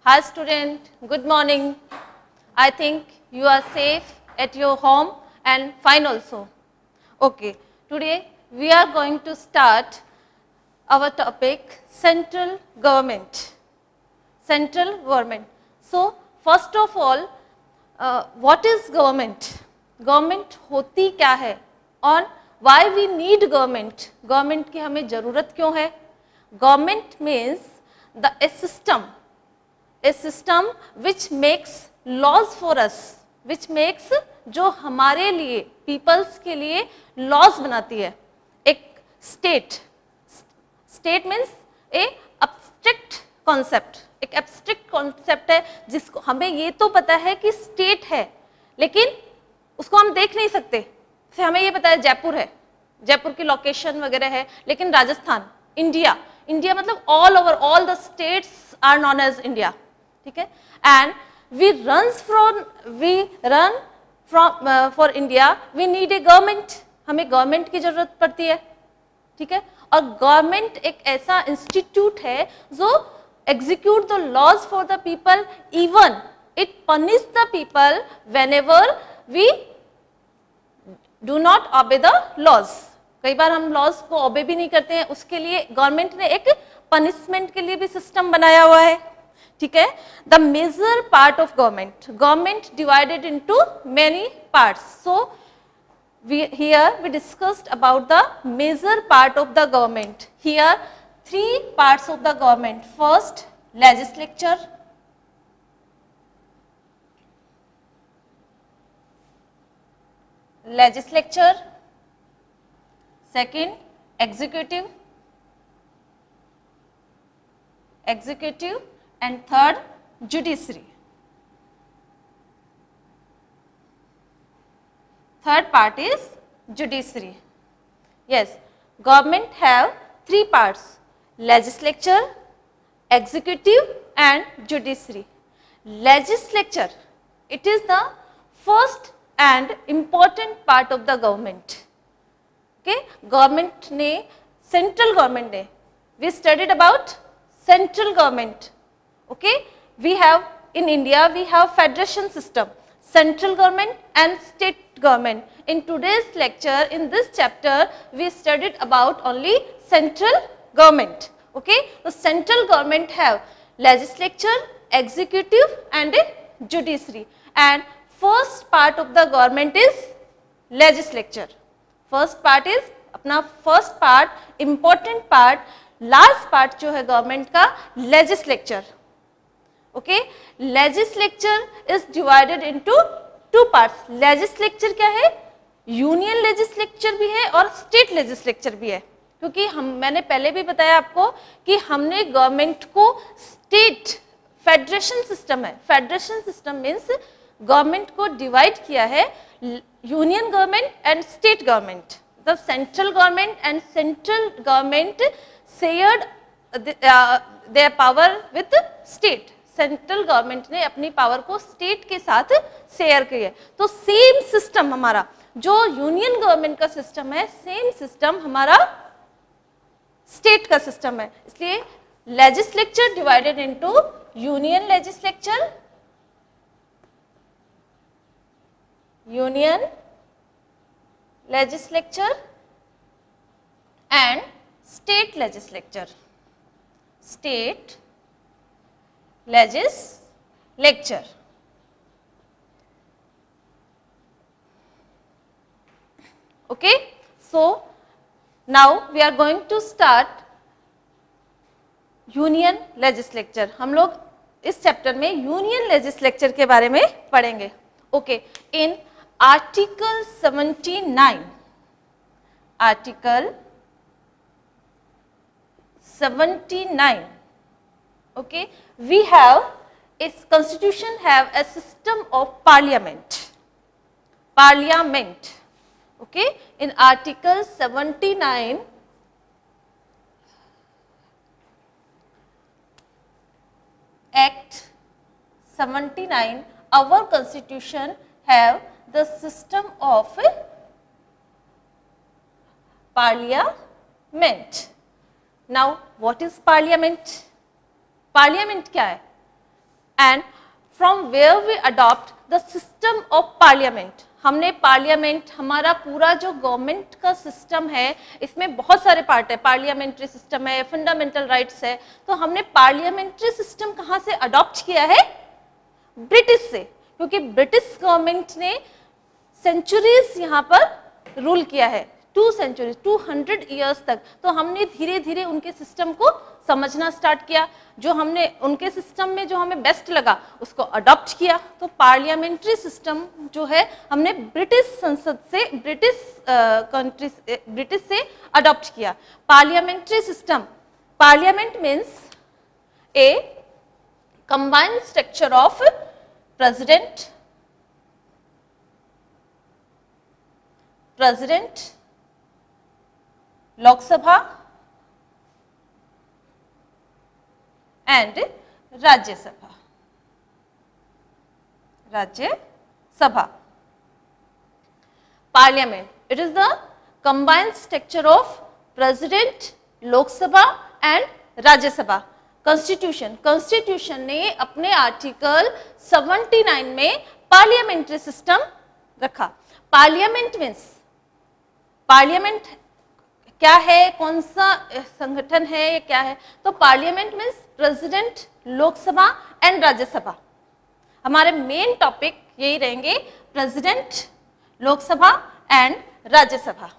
Hi student, good morning. I think you are safe at your home and fine also. Okay, today we are going to start our topic central government. Central government. So first of all, what is government? Government होती क्या है और why we need government? Government की हमें ज़रूरत क्यों है? Government means a system which makes laws for us, which makes जो हमारे लिए peoples के लिए laws बनाती है. एक state means a abstract concept, एक abstract concept है जिसको हमें ये तो पता है कि state है लेकिन उसको हम देख नहीं सकते. फिर हमें ये पता है जयपुर है, जयपुर की लोकेशन वगैरह है, लेकिन राजस्थान, इंडिया मतलब all over all the states are known as India. ठीक है. And we run from for India we need a government. हमें गवर्नमेंट की जरूरत पड़ती है. ठीक है. और गवर्नमेंट एक ऐसा इंस्टीट्यूट है जो execute the laws for the people, even it punish the people whenever we do not obey the laws. कई बार हम लॉज को ओबे भी नहीं करते हैं, उसके लिए गवर्नमेंट ने एक पनिशमेंट के लिए भी सिस्टम बनाया हुआ है. ठीक है. The major part of government divided into many parts. So here we discussed about the major part of the government. Here three parts of the government. First, legislature. Second, executive, and third, judiciary. Third part is judiciary. Yes, government have three parts: legislature, executive and judiciary. Legislature, it is the first and important part of the government. Okay, government ने, central government ने, we studied about central government. Okay, we have in India we have federation system, central government and state government. In today's lecture, in this chapter, we studied about only central government. Okay, so central government have legislature, executive and judiciary. And first part of the government is legislature. First part is अपना first part, important part, large part जो है government का legislature. Okay, legislature is divided into two parts. Legislature क्या है? Union legislature भी है और state legislature भी है. क्योंकि मैंने पहले भी बताया आपको कि हमने गवर्नमेंट को स्टेट फेडरेशन सिस्टम है. फेडरेशन सिस्टम मीन्स गवर्नमेंट को डिवाइड किया है union government and state government. The central government and central government shared their power with state. Central government ने अपनी पावर को स्टेट के साथ शेयर की है. तो सेम सिस्टम हमारा जो यूनियन गवर्नमेंट का सिस्टम है, सेम सिस्टम हमारा स्टेट का सिस्टम है. इसलिए legislature divided into union legislature, and state legislature. State legislature. Okay, so now we are going to start union legislature. हम लोग इस चैप्टर में यूनियन लेजिस्लेचर के बारे में पढ़ेंगे. Okay, in article 79, article 79, okay, we have its constitution have a system of parliament. Okay, in article 79 Act 79, our constitution have the system of parliament. Now what is parliament? Parliament क्या है? and from where we adopt the system of parliament. हमने parliament, हमारा पूरा जो government का system है इसमें बहुत सारे पार्ट है, पार्लियामेंट्री सिस्टम है, फंडामेंटल राइट्स है, तो हमने पार्लियामेंट्री सिस्टम कहाँ से अडॉप्ट किया है? ब्रिटिश से, क्योंकि ब्रिटिश गवर्नमेंट ने सेंचुरीज यहाँ पर रूल किया है, 2 सेंचुरीज 200 ईयर्स तक। तो हमने धीरे धीरे उनके सिस्टम को समझना स्टार्ट किया, जो हमने उनके सिस्टम में जो हमें बेस्ट लगा उसको अडॉप्ट किया। तो पार्लियामेंट्री सिस्टम जो है हमने ब्रिटिश संसद से, ब्रिटिश से अडॉप्ट किया। Parliamentary system, parliament means a combined structure of president, Lok Sabha and Rajya Sabha. Parliament, it is the combined structure of President, Lok Sabha and Rajya Sabha. Constitution ने अपने article 79 में पार्लियामेंट्री सिस्टम रखा। Parliament means, parliament क्या है, कौन सा संगठन है, ये क्या है? तो parliament means president, Lok Sabha and Rajya Sabha. हमारे मेन टॉपिक यही रहेंगे, president, Lok Sabha and Rajya Sabha.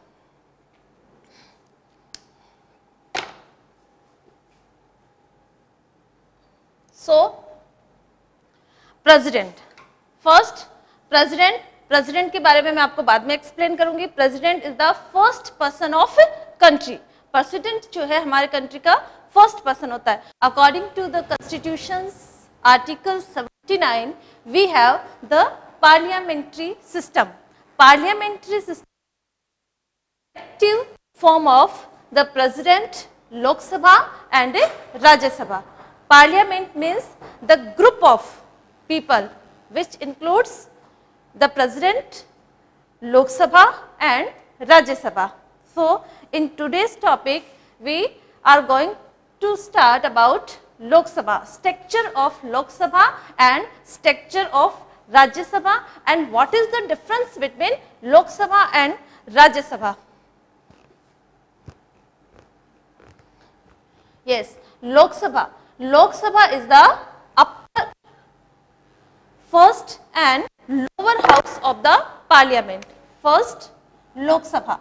So president, first president के बारे में मैं आपको बाद में एक्सप्लेन करूंगी। President is the first person of country. President जो है हमारे कंट्री का फर्स्ट पर्सन होता है। According to the constitution's article 79 we have the parliamentary system. Parliamentary system active form of the president, Lok Sabha and Rajya Sabha. Parliament means the group of people which includes the President, Lok Sabha and Rajya Sabha. So in today's topic we are going to start about Lok Sabha, structure of Lok Sabha and structure of Rajya Sabha, and what is the difference between Lok Sabha and Rajya Sabha. Yes, Lok Sabha is the upper, first and lower house of the parliament. First, Lok Sabha.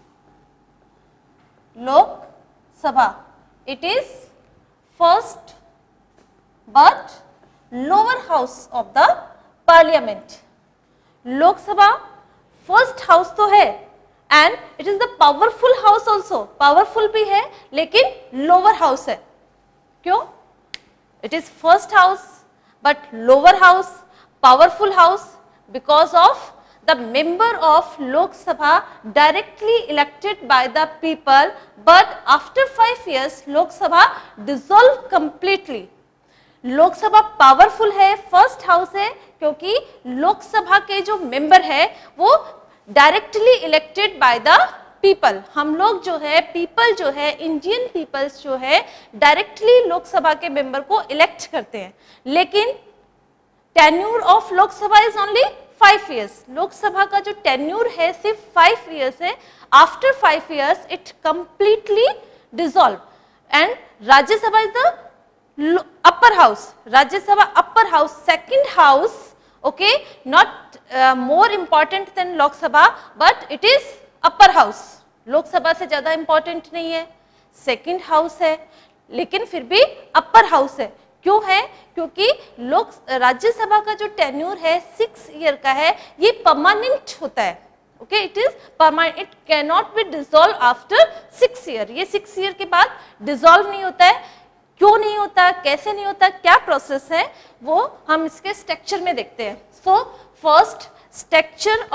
It is first but lower house of the parliament. Lok Sabha first house तो है and it is the powerful house also. Powerful भी है लेकिन lower house है. क्यों? It is first house but lower house, powerful house, because of the member of Lok Sabha directly elected by the people, but after 5 years Lok Sabha dissolved completely. लोक सभा powerful है, first house है, क्योंकि लोक सभा के जो member है वो directly elected by the people. हम लोग जो है, पीपल जो है, इंडियन पीपल्स जो है डायरेक्टली लोकसभा के मेंबर को इलेक्ट करते हैं, लेकिन tenure of Lok Sabha is only 5 years। Lok Sabha का जो टेन्यूर है सिर्फ 5 years है। After 5 years it completely dissolve and Rajya Sabha is the upper house. Rajya Sabha upper house, second house, okay, not more important than Lok Sabha but it is upper house. Lok Sabha से ज्यादा important नहीं है, second house है, लेकिन फिर भी अपर हाउस है। क्यों है? क्योंकि राज्यसभा का जो टेन्यूर है 6 year का है, ये परमानेंट होता है। Okay, it is permanent, it can not be dissolve after 6 year। ये 6 year के बाद डिसॉल्व नहीं होता है। क्यों नहीं होता, कैसे नहीं होता, क्या प्रोसेस है, वो हम इसके स्ट्रक्चर में देखते हैं। So first, structure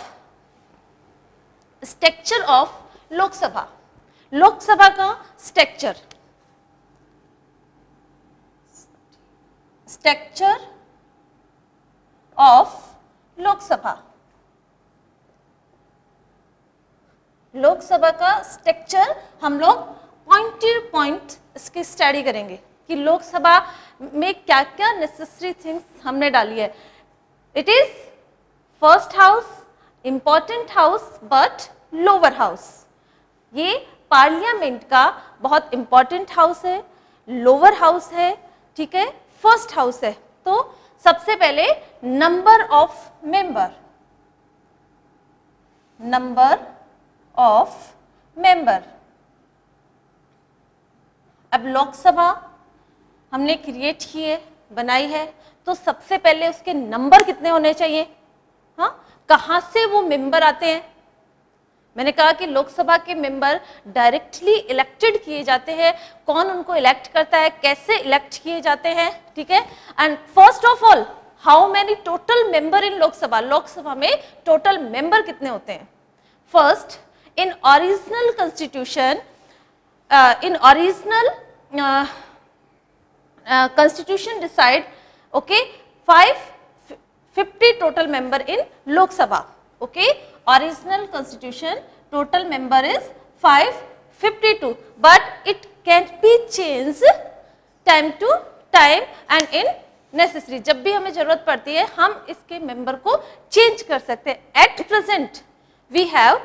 of Lok Sabha. Lok Sabha का स्ट्रक्चर ऑफ लोकसभा। लोकसभा का स्ट्रक्चर हम लोग पॉइंट टू पॉइंट इसकी स्टडी करेंगे। कि लोकसभा में क्या क्या नेसेसरी थिंग्स हमने डाली है। It is first house, important house but lower house. ये पार्लियामेंट का बहुत इंपॉर्टेंट हाउस है, लोअर हाउस है, ठीक है, फर्स्ट हाउस है। तो सबसे पहले number of member, number of member. अब लोकसभा हमने क्रिएट की है, बनाई है, तो सबसे पहले उसके नंबर कितने होने चाहिए। हाँ, कहाँ से वो मेंबर आते हैं। मैंने कहा कि लोकसभा के मेंबर डायरेक्टली इलेक्टेड किए जाते हैं। कौन उनको इलेक्ट करता है, कैसे इलेक्ट किए जाते हैं, ठीक है। And first of all, how many total member in Lok Sabha, Lok Sabha में टोटल मेंबर कितने होते हैं। First, in original constitution, in original constitution decide, okay, 550 total member in Lok Sabha, okay. Original constitution total member is 552, but it can be changed time to time and in necessary। जब भी हमें जरूरत पड़ती है हम इसके member को change कर सकते हैं। At present we have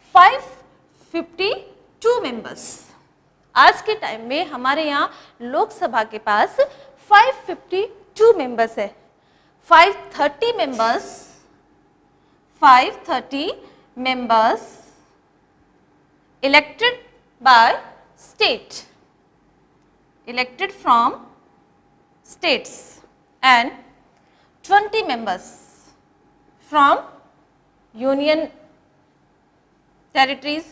552 members। आज के टाइम में हमारे यहाँ लोकसभा के पास 552 मेंबर्स है। 530 members elected by state, elected from states, and 20 members from union territories,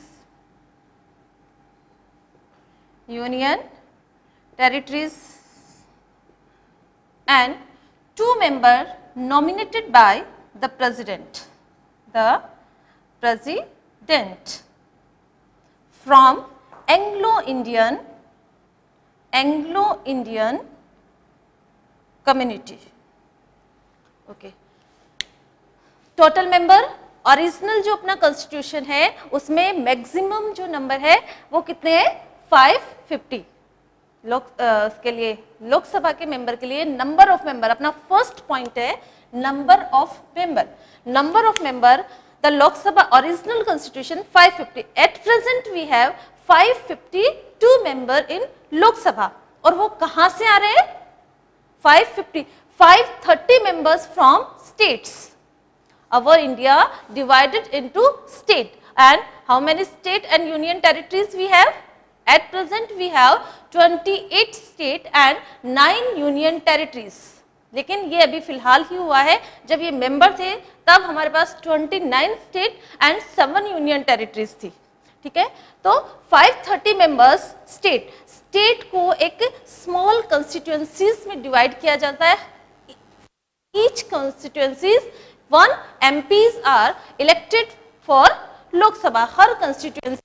union territories, and 2 members nominated by the president, from Anglo-Indian community, okay। Total member original जो अपना constitution है उसमें मैक्सिमम जो नंबर है वो कितने हैं, 550। उसके लिए लोकसभा के मेंबर के लिए नंबर ऑफ मेंबर अपना फर्स्ट पॉइंट है, number of member. Number of member, the Lok Sabha original constitution 550। At present we have 552 member in Lok Sabha. और वो कहां से आ रहे हैं, 550, 530 members from states. Our India divided into state, and how many state and union territories we have? At present we have 28 state and 9 union territories। लेकिन ये अभी फिलहाल ही हुआ है, जब ये मेंबर थे तब हमारे पास 29 स्टेट एंड 7 यूनियन टेरिटरीज थी, ठीक है। तो 530 मेंबर्स स्टेट, स्टेट को एक स्मॉल कंस्टिट्यूएंसीज में डिवाइड किया जाता है। Each constituencies 1 MPs are elected for Lok Sabha. हर कंस्टिट्यूएंसी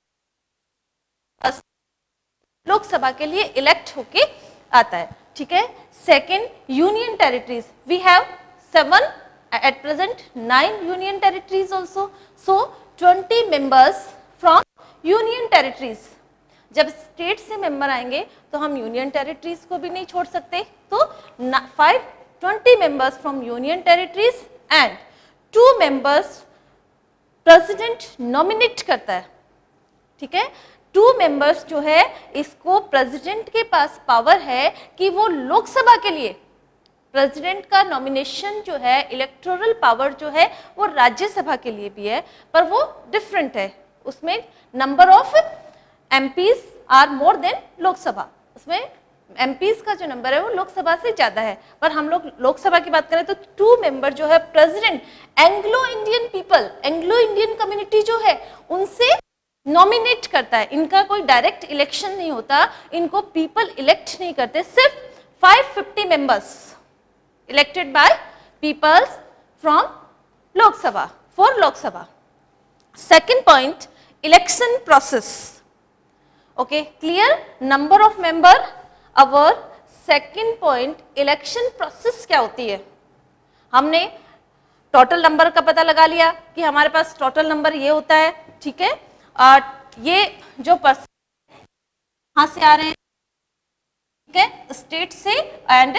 लोकसभा के लिए इलेक्ट होके आता है, ठीक है। Second, union territories, we have 7, at present 9 union territories also. So 20 members from union territories. जब स्टेट से मेंबर आएंगे तो हम यूनियन टेरिटरीज को भी नहीं छोड़ सकते, तो 20 members from union territories and 2 members president nominate करता है, ठीक है। 2 मेंबर्स जो है, इसको प्रेसिडेंट के पास पावर है कि वो लोकसभा के लिए, प्रेसिडेंट का नॉमिनेशन जो है, इलेक्टोरल पावर जो है वो राज्यसभा के लिए भी है, पर वो डिफरेंट है। उसमें number of MPs are more than Lok Sabha, उसमें एमपीज का जो नंबर है वो लोकसभा से ज्यादा है। पर हम लोग लोकसभा की बात करें तो 2 मेंबर जो है president Anglo Indian people, Anglo Indian community जो है उनसे नॉमिनेट करता है। इनका कोई डायरेक्ट इलेक्शन नहीं होता, इनको पीपल इलेक्ट नहीं करते, सिर्फ 550 members elected by peoples from Lok Sabha, for Lok Sabha. Second point, election process, okay, clear. Number of member, our second point, election process क्या होती है। हमने टोटल नंबर का पता लगा लिया कि हमारे पास टोटल नंबर ये होता है, ठीक है। ये जो पर्सन कहाँ से आ रहे हैं, ठीक है, स्टेट से एंड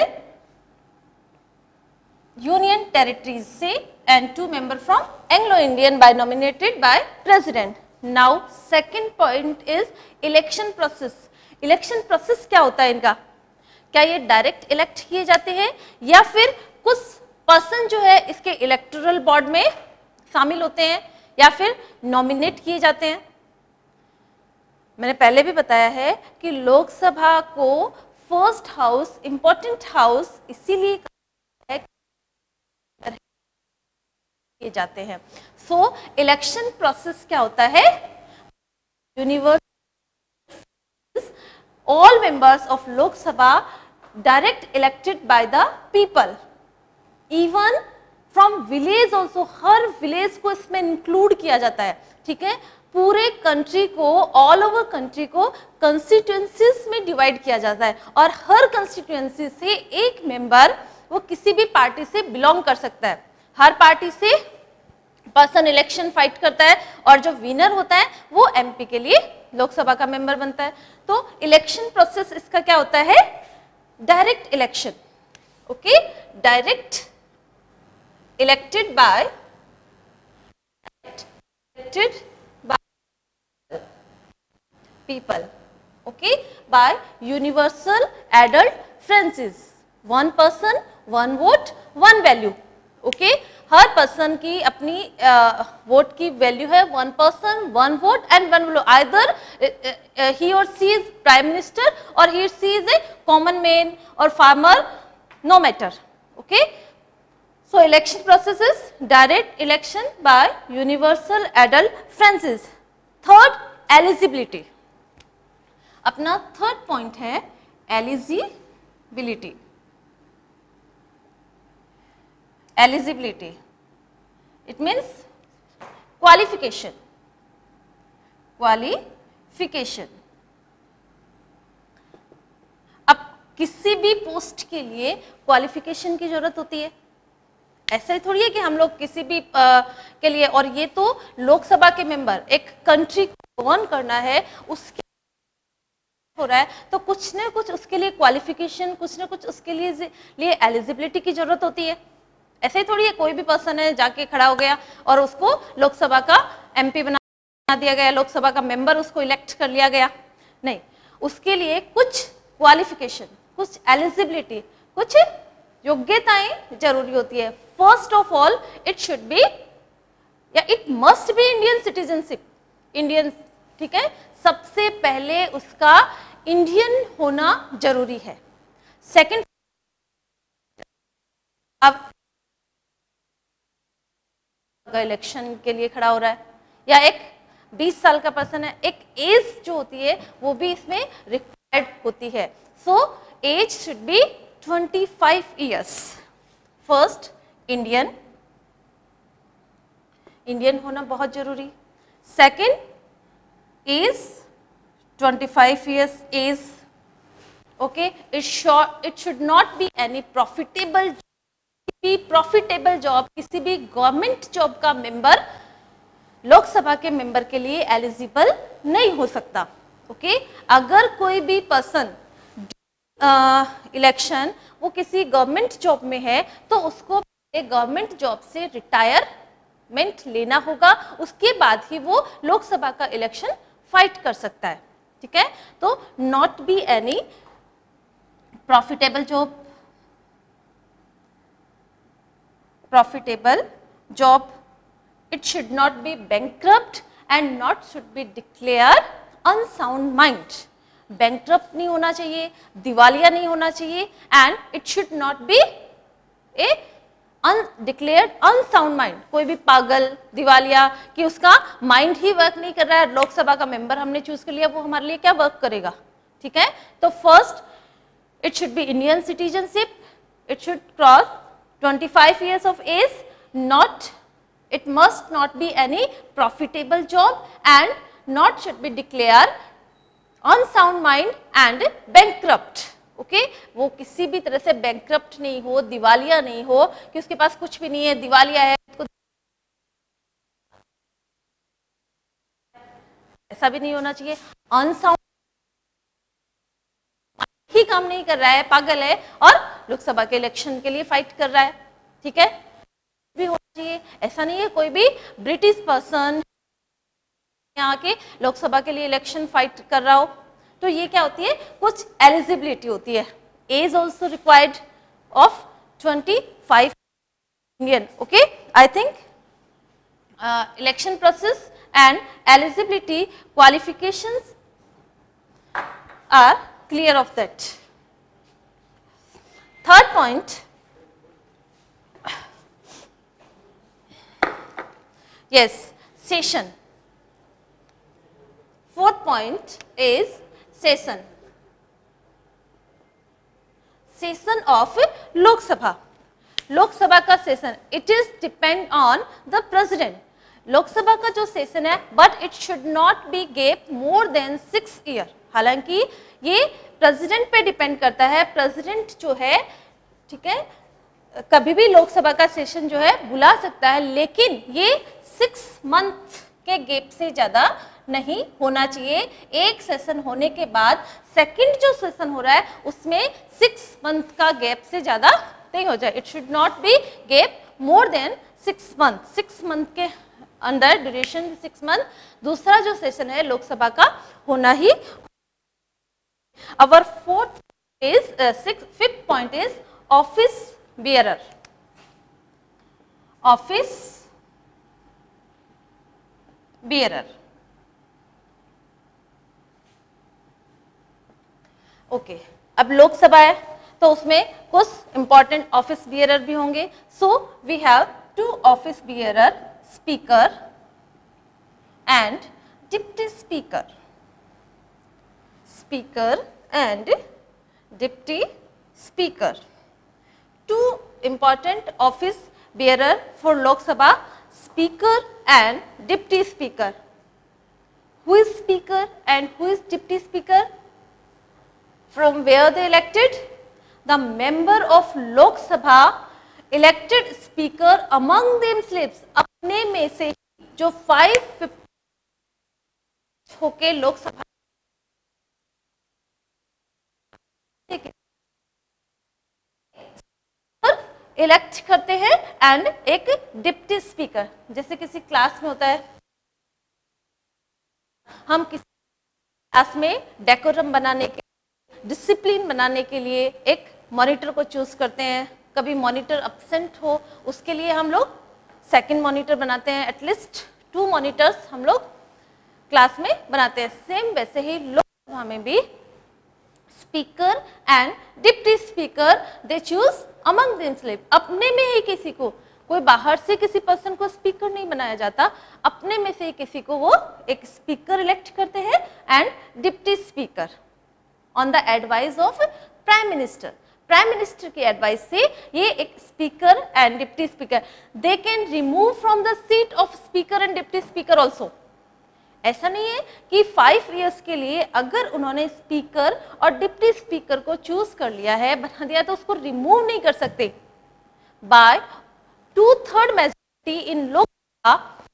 यूनियन टेरिटरीज से, and 2 member from Anglo Indian by nominated by president. Now second point is election process. Election process क्या होता है इनका? क्या ये डायरेक्ट इलेक्ट किए जाते हैं या फिर कुछ पर्सन जो है इसके इलेक्टोरल बोर्ड में शामिल होते हैं या फिर नॉमिनेट किए जाते हैं? मैंने पहले भी बताया है कि लोकसभा को फर्स्ट हाउस, इंपॉर्टेंट हाउस इसीलिए किए जाते हैं. सो इलेक्शन प्रोसेस क्या होता है? Universal all members of Lok Sabha direct elected by the people. Even from village also, हर विलेज को इसमें इंक्लूड किया जाता है. ठीक है, पूरे कंट्री को, ऑल ओवर कंट्री को कंस्टिट्यूएंसीज में डिवाइड किया जाता है और हर कंस्टिट्यूएंसी से एक मेंबर वो किसी भी पार्टी से बिलोंग कर सकता है. हर पार्टी से पर्सन इलेक्शन फाइट करता है और जो विनर होता है वो एमपी के लिए लोकसभा का मेंबर बनता है. तो इलेक्शन प्रोसेस इसका क्या होता है? Direct election. Okay, direct elected by people. Okay, by universal adult franchise. One person, one vote, one value. Okay, हर पर्सन की अपनी वोट की वैल्यू है. One person, one vote and one value. Either he or she is prime minister or he or she is a common man or farmer, no matter. Okay, so election process is direct election by universal adult franchise. Third, eligibility. अपना third point है eligibility. Eligibility, it means qualification. Qualification. अब किसी भी post के लिए qualification की जरूरत होती है. ऐसा ही थोड़ी है कि हम लोग किसी भी के लिए, और ये तो लोकसभा के मेंबर एक कंट्री को गवर्न करना है उसके हो रहा है तो कुछ न कुछ उसके लिए क्वालिफिकेशन, कुछ न कुछ उसके लिए एलिजिबिलिटी की जरूरत होती है. ऐसे ही थोड़ी है कोई भी पर्सन है जाके खड़ा हो गया और उसको लोकसभा का एमपी बना दिया गया, लोकसभा का मेंबर उसको इलेक्ट कर लिया गया. नहीं, उसके लिए कुछ क्वालिफिकेशन, कुछ एलिजिबिलिटी, कुछ योग्यताएं जरूरी होती है. First of all it should be या it must be Indian citizenship. Indian, ठीक है, सबसे पहले उसका इंडियन होना जरूरी है. सेकंड, अब इलेक्शन के लिए खड़ा हो रहा है या एक 20 साल का पर्सन है, एक एज जो होती है वो भी इसमें रिक्वायर्ड होती है. So age should be 25 years. First, Indian होना बहुत जरूरी. Second, age 25 years age. Okay, it should not be any profitable job. किसी भी गवर्नमेंट जॉब का मेंबर लोकसभा के मेंबर के लिए एलिजिबल नहीं हो सकता. ओके, अगर कोई भी पर्सन इलेक्शन वो किसी गवर्नमेंट जॉब में है तो उसको गवर्नमेंट जॉब से रिटायरमेंट लेना होगा, उसके बाद ही वो लोकसभा का इलेक्शन फाइट कर सकता है. ठीक है, तो not be any profitable job, it should not be bankrupt and not should be declared unsound mind. bankrupt नहीं होना चाहिए, दिवालिया नहीं होना चाहिए, and it should not be a declared unsound mind. कोई भी पागल, दिवालिया कि उसका माइंड ही वर्क नहीं कर रहा है, लोकसभा का मेंबर हमने चूज कर लिया, वो हमारे लिए क्या वर्क करेगा. ठीक है, तो first it should be Indian citizenship, it should cross 25 years of age, it must not be any profitable job and not should be declared unsound mind and bankrupt. Okay, वो किसी भी तरह से bankrupt नहीं हो, दिवालिया नहीं हो कि उसके पास कुछ भी नहीं है, दिवालिया है, ऐसा भी नहीं होना चाहिए. अनसाउंड ही काम काम नहीं कर रहा है, पागल है और लोकसभा के इलेक्शन के लिए फाइट कर रहा है, ठीक है, भी होना चाहिए। ऐसा नहीं है कोई भी ब्रिटिश पर्सन यहाँ के लोकसभा के लिए इलेक्शन फाइट कर रहा हो। तो ये क्या होती है, कुछ एलिजिबिलिटी होती है। Age also required of 25 Indian. Okay, I think election process and eligibility qualifications are clear of that. Third point, yes, session. Fourth point is session. Session of Lok Sabha. Lok Sabha का session, it is depend on the president. Lok Sabha का जो session है, but it should not be gap more than 6 year. हालांकि ये president पे depend करता है, president जो है, ठीक है, कभी भी लोकसभा का सेशन जो है बुला सकता है, लेकिन ये 6 मंथ के गैप से ज्यादा नहीं होना चाहिए। एक सेशन होने के बाद सेकंड जो सेशन हो रहा है उसमें 6 मंथ का गैप से ज्यादा नहीं हो जाए। It should not be gap more than 6 month. 6 month के अंदर ड्यूरेशन 6 मंथ। दूसरा जो सेशन है लोकसभा का होना ही। Our fifth point is office bearer. Office bearer, okay. अब लोकसभा है तो उसमें कुछ इंपॉर्टेंट ऑफिस बियरर भी होंगे। So we have 2 office bearer, speaker and deputy speaker. Speaker and deputy speaker, 2 important office bearer for Lok Sabha, speaker and deputy speaker. Who is speaker and who is deputy speaker? From where they elected? The member of Lok Sabha elected speaker among themselves. अपने में से जो 550 होके Lok Sabha elect करते हैं and एक deputy speaker. जैसे किसी क्लास में होता है, हम किसी क्लास में डेकोरम बनाने के, डिसिप्लिन बनाने के लिए एक मॉनिटर को चूज करते हैं। कभी मॉनिटर एब्सेंट हो उसके लिए हम लोग सेकंड मॉनिटर बनाते हैं। एटलीस्ट 2 मॉनिटर्स हम लोग क्लास में बनाते हैं। सेम वैसे ही लोकसभा में भी speaker and deputy speaker they choose among themselves. अपने में ही किसी को, कोई बाहर से किसी पर्सन को स्पीकर नहीं बनाया जाता, अपने में से किसी को वो एक स्पीकर इलेक्ट करते हैं and deputy speaker on the advice of prime minister. Prime minister की एडवाइस से ये एक speaker and deputy speaker, they can remove from the seat of speaker and deputy speaker also. ऐसा नहीं है कि 5 इयर्स के लिए अगर उन्होंने स्पीकर और डिप्टी स्पीकर को चूज कर लिया है, बना दिया, तो उसको रिमूव नहीं कर सकते। By 2/3 majority in Lok Sabha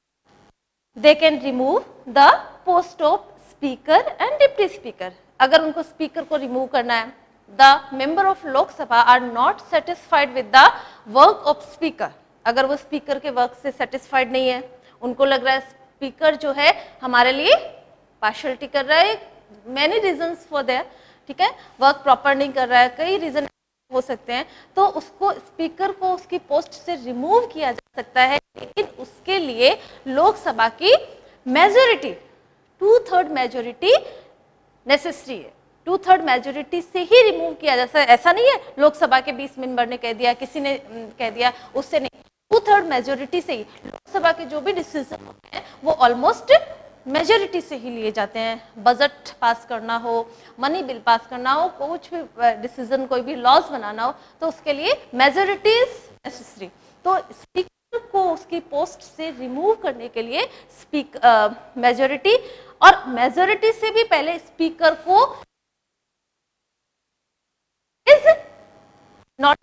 they can remove the post of speaker and deputy speaker. अगर उनको स्पीकर को रिमूव करना है, the member of Lok Sabha are not satisfied with the work of speaker. अगर वो स्पीकर के वर्क से सेटिस्फाइड नहीं है, उनको लग रहा है स्पीकर जो है हमारे लिए पार्शियलिटी कर रहा है, मैनी रीजंस फॉर देयर, ठीक है, वर्क प्रॉपर नहीं कर रहा है, कई रीजन हो सकते हैं, तो उसको स्पीकर को उसकी पोस्ट से रिमूव किया जा सकता है। लेकिन उसके लिए लोकसभा की मेजॉरिटी 2/3 मेजॉरिटी नेसेसरी है। 2/3 मेजॉरिटी से ही रिमूव किया जा सकता है। ऐसा नहीं है लोकसभा के 20 मेंबर ने कह दिया, किसी ने कह दिया, उससे नहीं, 2/3 मेजॉरिटी से ही लोकसभा के जो भी डिसीजन होते हैं वो ऑलमोस्ट मेजॉरिटी से ही लिए जाते हैं। बजट पास करना हो, मनी बिल पास करना हो, कुछ भी डिसीजन, कोई भी लॉज बनाना हो, तो उसके लिए मेजॉरिटी इज नेसेसरी। तो स्पीकर को उसकी पोस्ट से रिमूव करने के लिए मेजॉरिटी, और मेजॉरिटी से भी पहले स्पीकर को इज नॉट,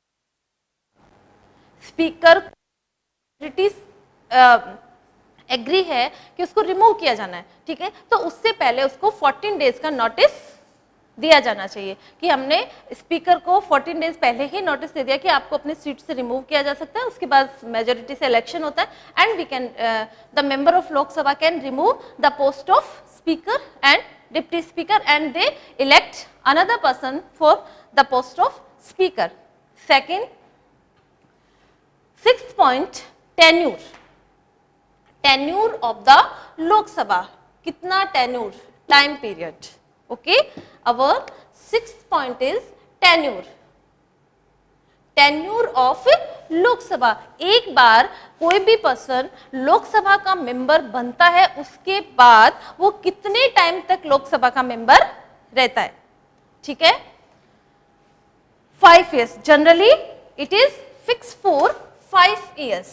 स्पीकर एग्री है कि उसको रिमूव किया जाना है, ठीक है, तो उससे पहले उसको 14 डेज का नोटिस दिया जाना चाहिए कि हमने स्पीकर को 14 डेज पहले ही नोटिस दे दिया कि आपको अपनी सीट से रिमूव किया जा सकता है, उसके बाद मेजोरिटी से इलेक्शन होता है and we can the member of Lok Sabha can remove the post of speaker and deputy speaker and they elect another person for the post of speaker. Second, 6th point, tenure. Tenure of the Lok Sabha, कितना टेन्यूर, time period. Okay, our 6th point is tenure. Tenure of Lok Sabha. एक बार कोई भी person Lok Sabha का member बनता है, उसके बाद वो कितने टाइम तक लोकसभा का मेंबर रहता है. ठीक है, 5 years. Generally it is fix for 5 years.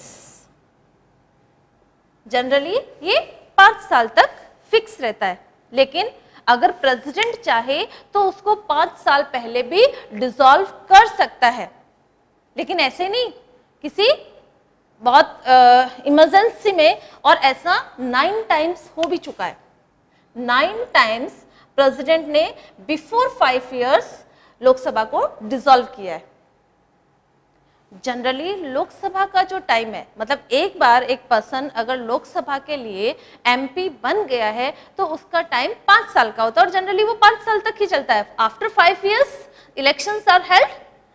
Generally ये 5 साल तक फिक्स रहता है, लेकिन अगर प्रेसिडेंट चाहे तो उसको 5 साल पहले भी डिसॉल्व कर सकता है, लेकिन ऐसे नहीं, किसी बहुत इमरजेंसी में. और ऐसा 9 टाइम्स हो भी चुका है. 9 टाइम्स प्रेसिडेंट ने बिफोर 5 years लोकसभा को डिसॉल्व किया है. जनरली लोकसभा का जो टाइम है, मतलब एक बार एक पर्सन अगर लोकसभा के लिए एमपी बन गया है तो उसका टाइम 5 साल का होता है और जनरली वो 5 साल तक ही चलता है. After 5 years elections are held.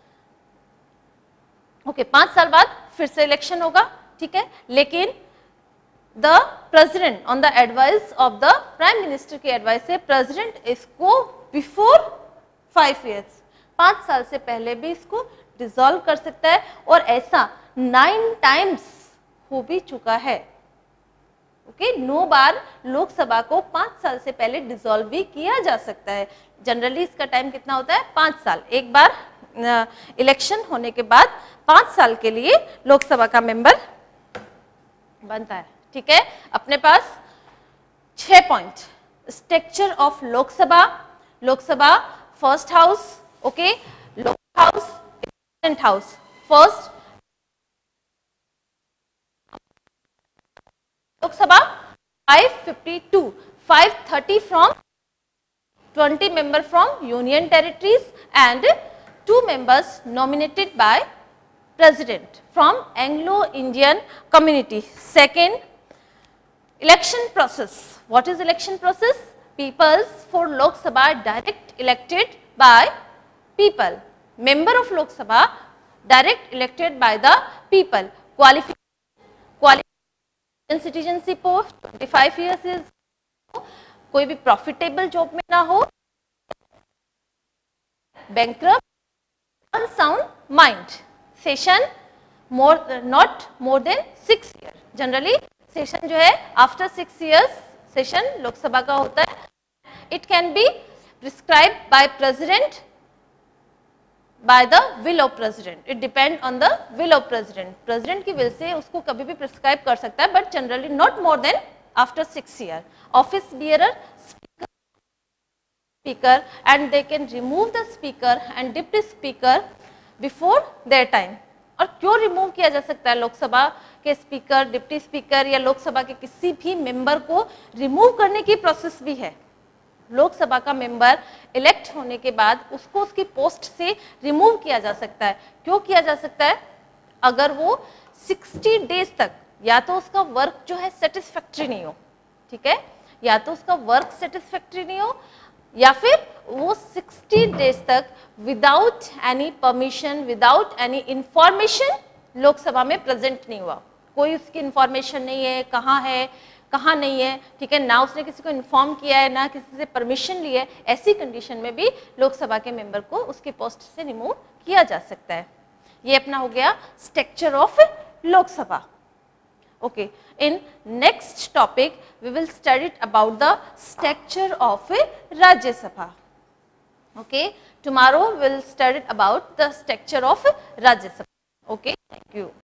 Okay, 5 साल बाद फिर से इलेक्शन होगा. ठीक है, लेकिन the president on the advice of the prime minister की एडवाइस से प्रेसिडेंट इसको बिफोर 5 years 5 साल से पहले भी इसको डिसॉल्व कर सकता है, और ऐसा 9 टाइम्स हो भी चुका है. ओके, 9 बार लोकसभा को 5 साल से पहले डिसॉल्व भी किया जा सकता है. जनरली इसका टाइम कितना होता है, 5 साल. एक बार इलेक्शन होने के बाद 5 साल के लिए लोकसभा का मेंबर बनता है. ठीक है, अपने पास 6 point. Structure of Lok Sabha. Lok Sabha first house, okay, Lok Sabha house, house. First Lok Sabha 552, 530 from 20 member from union territories and 2 members nominated by president from Anglo-Indian community. Second, election process. What is election process? Peoples for Lok Sabha direct elected by people. Member of Lok Sabha direct elected by the people. Qualification citizenship हो, 25 years is, कोई भी profitable job में ना हो, bankrupt, unsound mind. Session not more than 6 years. Generally session जो है after 6 years session Lok Sabha का होता है. It can be prescribe by president by the will of president. It depend on the will of president. President की will से उसको कभी भी prescribe कर सकता है, but generally not more than after 6 years. Office bearer, speaker, and they can remove the speaker and deputy speaker before their time. और क्यों रिमूव किया जा सकता है? लोकसभा के स्पीकर, डिप्टी स्पीकर या लोकसभा के किसी भी मेंबर को रिमूव करने की प्रोसेस भी है. लोकसभा का मेंबर इलेक्ट होने के बाद उसको उसकी पोस्ट से रिमूव किया जा सकता है. क्यों किया जा सकता है? अगर वो 60 डेज तक या तो उसका वर्क जो है सेटिस्फैक्ट्री नहीं हो, ठीक है, या तो उसका वर्क सेटिस्फैक्ट्री नहीं हो, या फिर वो 60 डेज तक without any permission, without any information Lok Sabha में प्रेजेंट नहीं हुआ. कोई उसकी इंफॉर्मेशन नहीं है, कहाँ नहीं है, ठीक है, ना उसने किसी को इन्फॉर्म किया है, ना किसी से परमिशन ली है. ऐसी कंडीशन में भी लोकसभा के मेंबर को उसकी पोस्ट से रिमूव किया जा सकता है. ये अपना हो गया structure of Lok Sabha. Okay, in next topic we will study about the structure of Rajya Sabha. Okay, tomorrow will study about the structure of Rajya Sabha. Okay, thank you.